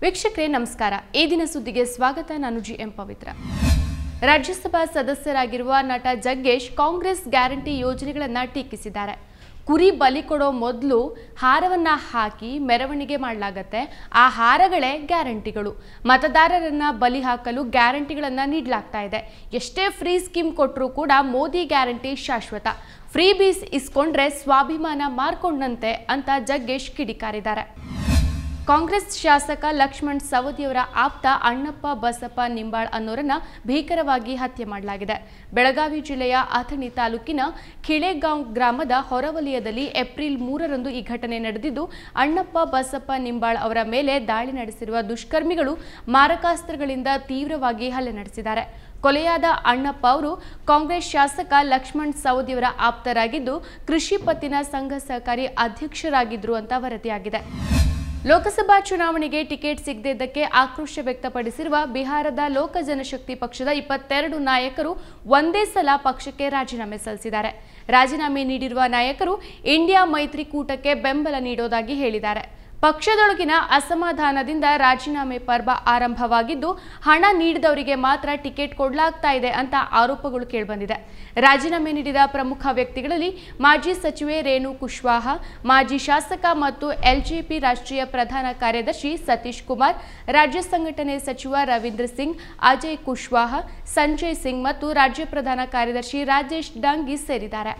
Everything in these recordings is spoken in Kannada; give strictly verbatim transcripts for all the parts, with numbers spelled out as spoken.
ವೀಕ್ಷಕರೇ ನಮಸ್ಕಾರ. ಈ ದಿನ ಸುದ್ದಿಗೆ ಸ್ವಾಗತ. ನಾನು ಜಿ ಎಂ ಪವಿತ್ರ. ರಾಜ್ಯಸಭಾ ಸದಸ್ಯರಾಗಿರುವ ನಟ ಜಗ್ಗೇಶ್ ಕಾಂಗ್ರೆಸ್ ಗ್ಯಾರಂಟಿ ಯೋಜನೆಗಳನ್ನು ಟೀಕಿಸಿದ್ದಾರೆ. ಕುರಿ ಬಲಿ ಕೊಡೋ ಮೊದಲು ಹಾರವನ್ನ ಹಾಕಿ ಮೆರವಣಿಗೆ ಮಾಡಲಾಗುತ್ತೆ. ಆ ಹಾರಗಳೇ ಗ್ಯಾರಂಟಿಗಳು. ಮತದಾರರನ್ನ ಬಲಿ ಹಾಕಲು ಗ್ಯಾರಂಟಿಗಳನ್ನು ನೀಡಲಾಗ್ತಾ ಇದೆ. ಎಷ್ಟೇ ಫ್ರೀ ಸ್ಕೀಮ್ ಕೊಟ್ಟರೂ ಕೂಡ ಮೋದಿ ಗ್ಯಾರಂಟಿ ಶಾಶ್ವತ. ಫ್ರೀ ಬೀಸ್ ಇಸ್ಕೊಂಡ್ರೆ ಸ್ವಾಭಿಮಾನ ಮಾರ್ಕೊಂಡಂತೆ ಅಂತ ಜಗ್ಗೇಶ್ ಕಿಡಿಕಾರಿದ್ದಾರೆ. ಕಾಂಗ್ರೆಸ್ ಶಾಸಕ ಲಕ್ಷ್ಮಣ್ ಸವದಿಯವರ ಆಪ್ತ ಅಣ್ಣಪ್ಪ ಬಸಪ್ಪ ನಿಂಬಾಳ್ ಅನ್ನೋರನ್ನ ಭೀಕರವಾಗಿ ಹತ್ಯೆ ಮಾಡಲಾಗಿದೆ. ಬೆಳಗಾವಿ ಜಿಲ್ಲೆಯ ಅಥಣಿ ತಾಲೂಕಿನ ಖಿಳೆಗಾಂವ್ ಗ್ರಾಮದ ಹೊರವಲಯದಲ್ಲಿ ಏಪ್ರಿಲ್ ಮೂರರಂದು ಈ ಘಟನೆ ನಡೆದಿದ್ದು, ಅಣ್ಣಪ್ಪ ಬಸಪ್ಪ ನಿಂಬಾಳ್ ಅವರ ಮೇಲೆ ದಾಳಿ ನಡೆಸಿರುವ ದುಷ್ಕರ್ಮಿಗಳು ಮಾರಕಾಸ್ತ್ರಗಳಿಂದ ತೀವ್ರವಾಗಿ ಹಲ್ಲೆ ನಡೆಸಿದ್ದಾರೆ. ಕೊಲೆಯಾದ ಅಣ್ಣಪ್ಪ ಅವರು ಕಾಂಗ್ರೆಸ್ ಶಾಸಕ ಲಕ್ಷ್ಮಣ್ ಸವದಿಯವರ ಆಪ್ತರಾಗಿದ್ದು, ಕೃಷಿ ಪತ್ತಿನ ಸಂಘ ಸಹಕಾರಿ ಅಧ್ಯಕ್ಷರಾಗಿದ್ರು ಅಂತ ವರದಿಯಾಗಿದೆ. ಲೋಕಸಭಾ ಚುನಾವಣೆಗೆ ಟಿಕೆಟ್ ಸಿಗದಿದ್ದಕ್ಕೆ ಆಕ್ರೋಶ ವ್ಯಕ್ತಪಡಿಸಿರುವ ಬಿಹಾರದ ಲೋಕ ಜನಶಕ್ತಿ ಪಕ್ಷದ ಇಪ್ಪತ್ತೆರಡು ನಾಯಕರು ಒಂದೇ ಸಲ ಪಕ್ಷಕ್ಕೆ ರಾಜೀನಾಮೆ ಸಲ್ಲಿಸಿದ್ದಾರೆ. ರಾಜೀನಾಮೆ ನೀಡಿರುವ ನಾಯಕರು ಇಂಡಿಯಾ ಮೈತ್ರಿಕೂಟಕ್ಕೆ ಬೆಂಬಲ ನೀಡೋದಾಗಿ ಹೇಳಿದ್ದಾರೆ. ಪಕ್ಷದೊಳಗಿನ ಅಸಮಾಧಾನದಿಂದ ರಾಜೀನಾಮೆ ಪರ್ವ ಆರಂಭವಾಗಿದ್ದು, ಹಣ ನೀಡಿದವರಿಗೆ ಮಾತ್ರ ಟಿಕೆಟ್ ಕೊಡಲಾಗ್ತಾ ಇದೆ ಅಂತ ಆರೋಪಗಳು ಕೇಳಿಬಂದಿದೆ. ರಾಜೀನಾಮೆ ನೀಡಿದ ಪ್ರಮುಖ ವ್ಯಕ್ತಿಗಳಲ್ಲಿ ಮಾಜಿ ಸಚಿವೆ ರೇಣು ಕುಶ್ವಾಹ, ಮಾಜಿ ಶಾಸಕ ಮತ್ತು ಎಲ್ಜೆಪಿ ರಾಷ್ಟ್ರೀಯ ಪ್ರಧಾನ ಕಾರ್ಯದರ್ಶಿ ಸತೀಶ್ ಕುಮಾರ್, ರಾಜ್ಯ ಸಂಘಟನೆ ಸಚಿವ ರವೀಂದ್ರ ಸಿಂಗ್, ಅಜಯ್ ಕುಶ್ವಾಹ, ಸಂಜಯ್ ಸಿಂಗ್ ಮತ್ತು ರಾಜ್ಯ ಪ್ರಧಾನ ಕಾರ್ಯದರ್ಶಿ ರಾಜೇಶ್ ಡಾಂಗಿ ಸೇರಿದ್ದಾರೆ.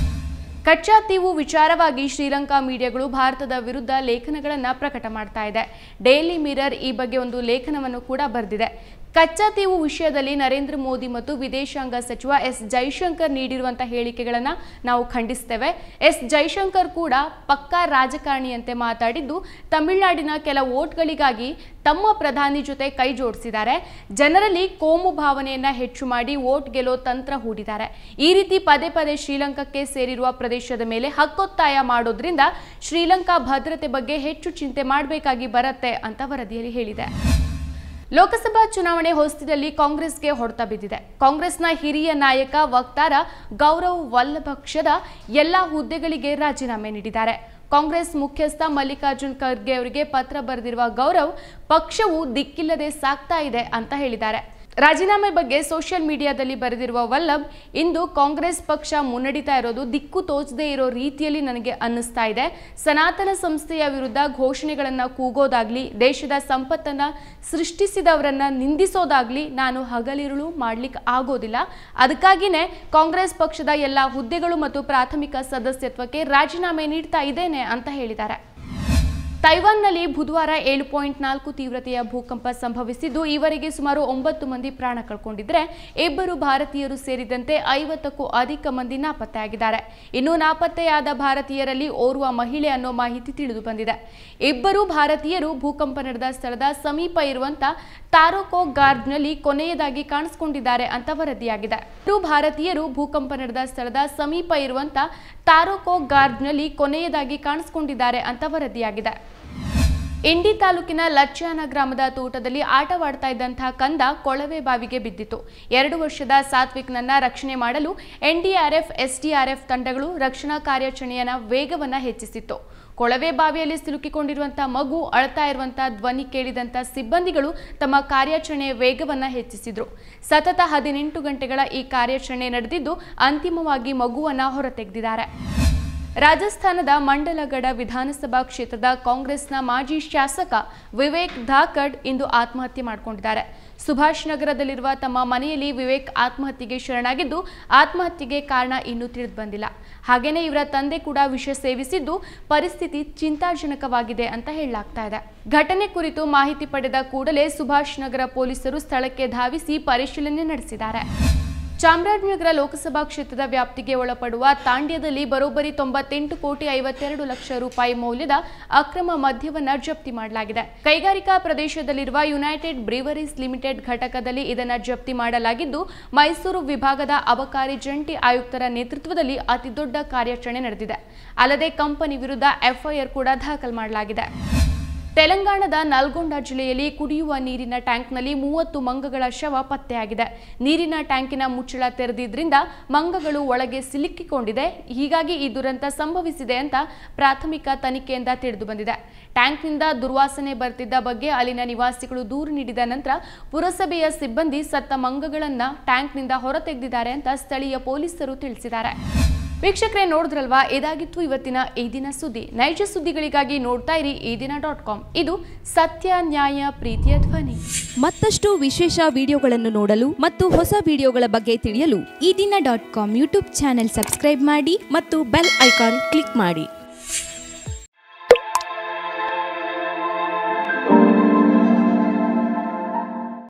ಕಚ್ಚಾ ತೀವು ವಿಚಾರವಾಗಿ ಶ್ರೀಲಂಕಾ ಮೀಡಿಯಾಗಳು ಭಾರತದ ವಿರುದ್ಧ ಲೇಖನಗಳನ್ನು ಪ್ರಕಟ ಮಾಡ್ತಾ ಇದೆ. ಡೈಲಿ ಮಿರರ್ ಈ ಬಗ್ಗೆ ಒಂದು ಲೇಖನವನ್ನು ಕೂಡ ಬರೆದಿದೆ. ಕಚ್ಚಾ ತೀವು ವಿಷಯದಲ್ಲಿ ನರೇಂದ್ರ ಮೋದಿ ಮತ್ತು ವಿದೇಶಾಂಗ ಸಚಿವ ಎಸ್ ಜೈಶಂಕರ್ ನೀಡಿರುವಂತಹ ಹೇಳಿಕೆಗಳನ್ನು ನಾವು ಖಂಡಿಸ್ತೇವೆ. ಎಸ್ ಜೈಶಂಕರ್ ಕೂಡ ಪಕ್ಕಾ ರಾಜಕಾರಣಿಯಂತೆ ಮಾತಾಡಿದ್ದು, ತಮಿಳುನಾಡಿನ ಕೆಲ ವೋಟ್ಗಳಿಗಾಗಿ ತಮ್ಮ ಪ್ರಧಾನಿ ಜೊತೆ ಕೈ ಜೋಡಿಸಿದ್ದಾರೆ. ಜನರಲ್ಲಿ ಕೋಮು ಭಾವನೆಯನ್ನ ಹೆಚ್ಚು ಮಾಡಿ ವೋಟ್ ಗೆಲ್ಲೋ ತಂತ್ರ ಹೂಡಿದ್ದಾರೆ. ಈ ರೀತಿ ಪದೇ ಪದೇ ಶ್ರೀಲಂಕಾಕ್ಕೆ ಸೇರಿರುವ ಪ್ರದೇಶದ ಮೇಲೆ ಹಕ್ಕೊತ್ತಾಯ ಮಾಡೋದ್ರಿಂದ ಶ್ರೀಲಂಕಾ ಭದ್ರತೆ ಬಗ್ಗೆ ಹೆಚ್ಚು ಚಿಂತೆ ಮಾಡಬೇಕಾಗಿ ಬರುತ್ತೆ ಅಂತ ವರದಿಯಲ್ಲಿ ಹೇಳಿದೆ. ಲೋಕಸಭಾ ಚುನಾವಣೆ ಹೊಸ್ತಿದಲ್ಲಿ ಕಾಂಗ್ರೆಸ್ಗೆ ಹೊಡೆತ ಬಿದ್ದಿದೆ. ಕಾಂಗ್ರೆಸ್ನ ಹಿರಿಯ ನಾಯಕ ವಕ್ತಾರ ಗೌರವ್ ವಲ್ಲಭಕ್ಷದ ಎಲ್ಲ ಹುದ್ದೆಗಳಿಗೆ ರಾಜೀನಾಮೆ ನೀಡಿದ್ದಾರೆ. ಕಾಂಗ್ರೆಸ್ ಮುಖ್ಯಸ್ಥ ಮಲ್ಲಿಕಾರ್ಜುನ್ ಖರ್ಗೆ ಅವರಿಗೆ ಪತ್ರ ಬರೆದಿರುವ ಗೌರವ್, ಪಕ್ಷವು ದಿಕ್ಕಿಲ್ಲದೆ ಸಾಗ್ತಾ ಇದೆ ಅಂತ ಹೇಳಿದ್ದಾರೆ. ರಾಜೀನಾಮೆ ಬಗ್ಗೆ ಸೋಷಿಯಲ್ ಮೀಡಿಯಾದಲ್ಲಿ ಬರೆದಿರುವ ವಲ್ಲಭ್, ಇಂದು ಕಾಂಗ್ರೆಸ್ ಪಕ್ಷ ಮುನ್ನಡಿತಾ ಇರೋದು ದಿಕ್ಕು ತೋಚದೇ ಇರೋ ರೀತಿಯಲ್ಲಿ ನನಗೆ ಅನ್ನಿಸ್ತಾ ಇದೆ. ಸನಾತನ ಸಂಸ್ಥೆಯ ವಿರುದ್ಧ ಘೋಷಣೆಗಳನ್ನು ಕೂಗೋದಾಗ್ಲಿ, ದೇಶದ ಸಂಪತ್ತನ್ನು ಸೃಷ್ಟಿಸಿದವರನ್ನ ನಿಂದಿಸೋದಾಗ್ಲಿ ನಾನು ಹಗಲಿರುಳು ಮಾಡ್ಲಿಕ್ಕೆ ಆಗೋದಿಲ್ಲ. ಅದಕ್ಕಾಗಿಯೇ ಕಾಂಗ್ರೆಸ್ ಪಕ್ಷದ ಎಲ್ಲ ಹುದ್ದೆಗಳು ಮತ್ತು ಪ್ರಾಥಮಿಕ ಸದಸ್ಯತ್ವಕ್ಕೆ ರಾಜೀನಾಮೆ ನೀಡ್ತಾ ಇದ್ದೇನೆ ಅಂತ ಹೇಳಿದ್ದಾರೆ. ತೈವಾನ್ನಲ್ಲಿ ಬುಧವಾರ ಏಳು ಪಾಯಿಂಟ್ ನಾಲ್ಕು ತೀವ್ರತೆಯ ಭೂಕಂಪ ಸಂಭವಿಸಿದ್ದು, ಈವರೆಗೆ ಸುಮಾರು ಒಂಬತ್ತು ಮಂದಿ ಪ್ರಾಣ ಕಳ್ಕೊಂಡಿದ್ರೆ ಇಬ್ಬರು ಭಾರತೀಯರು ಸೇರಿದಂತೆ ಐವತ್ತಕ್ಕೂ ಅಧಿಕ ಮಂದಿ ನಾಪತ್ತೆಯಾಗಿದ್ದಾರೆ. ಇನ್ನು ನಾಪತ್ತೆಯಾದ ಭಾರತೀಯರಲ್ಲಿ ಓರ್ವ ಮಹಿಳೆ ಅನ್ನೋ ಮಾಹಿತಿ ತಿಳಿದು ಬಂದಿದೆ. ಇಬ್ಬರು ಭಾರತೀಯರು ಭೂಕಂಪ ನಡೆದ ಸ್ಥಳದ ಸಮೀಪ ಇರುವಂತ ತಾರೋಕೋ ಗಾರ್ಡ್ನಲ್ಲಿ ಕೊನೆಯದಾಗಿ ಕಾಣಿಸಿಕೊಂಡಿದ್ದಾರೆ ಅಂತ ವರದಿಯಾಗಿದೆ. ಇಬ್ಬರು ಭಾರತೀಯರು ಭೂಕಂಪ ನಡೆದ ಸ್ಥಳದ ಸಮೀಪ ಇರುವಂತ ತಾರೋಕೋ ಗಾರ್ಡ್ನಲ್ಲಿ ಕೊನೆಯದಾಗಿ ಕಾಣಿಸಿಕೊಂಡಿದ್ದಾರೆ ಅಂತ ವರದಿಯಾಗಿದೆ. ಇಂಡಿ ತಾಲೂಕಿನ ಲಚ್ಚಾನ ಗ್ರಾಮದ ತೋಟದಲ್ಲಿ ಆಟವಾಡ್ತಾ ಇದ್ದಂತಹ ಕಂದ ಕೊಳವೆ ಬಾವಿಗೆ ಬಿದ್ದಿತು. ಎರಡು ವರ್ಷದ ಸಾತ್ವಿಕ್ನನ್ನ ರಕ್ಷಣೆ ಮಾಡಲು ಎನ್ಡಿಆರ್ಎಫ್, ಎಸ್ಡಿಆರ್ಎಫ್ ತಂಡಗಳು ರಕ್ಷಣಾ ಕಾರ್ಯಾಚರಣೆಯ ವೇಗವನ್ನು ಹೆಚ್ಚಿಸಿತ್ತು. ಕೊಳವೆ ಬಾವಿಯಲ್ಲಿ ಸಿಲುಕಿಕೊಂಡಿರುವಂತಹ ಮಗು ಅಳ್ತಾ ಇರುವಂತಹ ಧ್ವನಿ ಕೇಳಿದಂತ ಸಿಬ್ಬಂದಿಗಳು ತಮ್ಮ ಕಾರ್ಯಾಚರಣೆಯ ವೇಗವನ್ನು ಹೆಚ್ಚಿಸಿದ್ರು. ಸತತ ಹದಿನೆಂಟು ಗಂಟೆಗಳ ಈ ಕಾರ್ಯಾಚರಣೆ ನಡೆದಿದ್ದು, ಅಂತಿಮವಾಗಿ ಮಗುವನ್ನ ಹೊರತೆಗೆದಿದ್ದಾರೆ. ರಾಜಸ್ಥಾನದ ಮಂಡಲಗಢ ವಿಧಾನಸಭಾ ಕ್ಷೇತ್ರದ ಕಾಂಗ್ರೆಸ್ನ ಮಾಜಿ ಶಾಸಕ ವಿವೇಕ್ ಧಾಕಡ್ ಇಂದು ಆತ್ಮಹತ್ಯೆ ಮಾಡಿಕೊಂಡಿದ್ದಾರೆ. ಸುಭಾಷ್ ನಗರದಲ್ಲಿರುವ ತಮ್ಮ ಮನೆಯಲ್ಲಿ ವಿವೇಕ್ ಆತ್ಮಹತ್ಯೆಗೆ ಶರಣಾಗಿದ್ದು, ಆತ್ಮಹತ್ಯೆಗೆ ಕಾರಣ ಇನ್ನೂ ತಿಳಿದು ಬಂದಿಲ್ಲ. ಹಾಗೇನೇ ಇವರ ತಂದೆ ಕೂಡ ವಿಷ ಸೇವಿಸಿದ್ದು, ಪರಿಸ್ಥಿತಿ ಚಿಂತಾಜನಕವಾಗಿದೆ ಅಂತ ಹೇಳಲಾಗ್ತಾ ಇದೆ. ಘಟನೆ ಕುರಿತು ಮಾಹಿತಿ ಪಡೆದ ಕೂಡಲೇ ಸುಭಾಷ್ ನಗರ ಪೊಲೀಸರು ಸ್ಥಳಕ್ಕೆ ಧಾವಿಸಿ ಪರಿಶೀಲನೆ ನಡೆಸಿದ್ದಾರೆ. ಚಾಮರಾಜನಗರ ಲೋಕಸಭಾ ಕ್ಷೇತ್ರದ ವ್ಯಾಪ್ತಿಗೆ ಒಳಪಡುವ ತಾಂಡ್ಯದಲ್ಲಿ ಬರೋಬ್ಬರಿ ತೊಂಬತ್ತೆಂಟು ಕೋಟಿ ಐವತ್ತೆರಡು ಲಕ್ಷ ರೂಪಾಯಿ ಮೌಲ್ಯದ ಅಕ್ರಮ ಮದ್ಯವನ್ನ ಜಪ್ತಿ ಮಾಡಲಾಗಿದೆ. ಕೈಗಾರಿಕಾ ಪ್ರದೇಶದಲ್ಲಿರುವ ಯುನೈಟೆಡ್ ಬ್ರೀವರೀಸ್ ಲಿಮಿಟೆಡ್ ಘಟಕದಲ್ಲಿ ಇದನ್ನು ಜಪ್ತಿ ಮಾಡಲಾಗಿದ್ದು, ಮೈಸೂರು ವಿಭಾಗದ ಅಬಕಾರಿ ಜಂಟಿ ಆಯುಕ್ತರ ನೇತೃತ್ವದಲ್ಲಿ ಅತಿದೊಡ್ಡ ಕಾರ್ಯಾಚರಣೆ ನಡೆದಿದೆ. ಅಲ್ಲದೆ ಕಂಪನಿ ವಿರುದ್ಧ ಎಫ್ಐಆರ್ ಕೂಡ ದಾಖಲು ಮಾಡಲಾಗಿದೆ. ತೆಲಂಗಾಣದ ನಲ್ಗೊಂಡ ಜಿಲ್ಲೆಯಲ್ಲಿ ಕುಡಿಯುವ ನೀರಿನ ಟ್ಯಾಂಕ್ನಲ್ಲಿ ಮೂವತ್ತು ಮಂಗಗಳ ಶವ ಪತ್ತೆಯಾಗಿದೆ. ನೀರಿನ ಟ್ಯಾಂಕಿನ ಮುಚ್ಚಳ ತೆರೆದಿದ್ದರಿಂದ ಮಂಗಗಳು ಒಳಗೆ ಸಿಲುಕಿಕೊಂಡಿದೆ. ಹೀಗಾಗಿ ಈ ದುರಂತ ಸಂಭವಿಸಿದೆ ಅಂತ ಪ್ರಾಥಮಿಕ ತನಿಖೆಯಿಂದ ತಿಳಿದು ಬಂದಿದೆ. ಟ್ಯಾಂಕ್ನಿಂದ ದುರ್ವಾಸನೆ ಬರ್ತಿದ್ದ ಬಗ್ಗೆ ಅಲ್ಲಿನ ನಿವಾಸಿಗಳು ದೂರು ನೀಡಿದ ನಂತರ ಪುರಸಭೆಯ ಸಿಬ್ಬಂದಿ ಸತ್ತ ಮಂಗಗಳನ್ನು ಟ್ಯಾಂಕ್ನಿಂದ ಹೊರತೆಗೆದಿದ್ದಾರೆ ಅಂತ ಸ್ಥಳೀಯ ಪೊಲೀಸರು ತಿಳಿಸಿದ್ದಾರೆ. ವೀಕ್ಷಕರೇ, ನೋಡಿದ್ರಲ್ವಾ, ಇದಾಗಿತ್ತು ಇವತ್ತಿನ ಈ ದಿನ ಸುದ್ದಿ. ನೈಜ ಸುದ್ದಿಗಳಿಗಾಗಿ ನೋಡ್ತಾ ಇರಿ ಈ ದಿನ ಡಾಟ್ ಕಾಮ್. ಇದು ಸತ್ಯ, ನ್ಯಾಯ, ಪ್ರೀತಿಯ ಧ್ವನಿ. ಮತ್ತಷ್ಟು ವಿಶೇಷ ವಿಡಿಯೋಗಳನ್ನು ನೋಡಲು ಮತ್ತು ಹೊಸ ವಿಡಿಯೋಗಳ ಬಗ್ಗೆ ತಿಳಿಯಲು Ee Dina dot com YouTube channel subscribe ಮಾಡಿ ಮತ್ತು ಬೆಲ್ ಐಕಾನ್ ಕ್ಲಿಕ್ ಮಾಡಿ.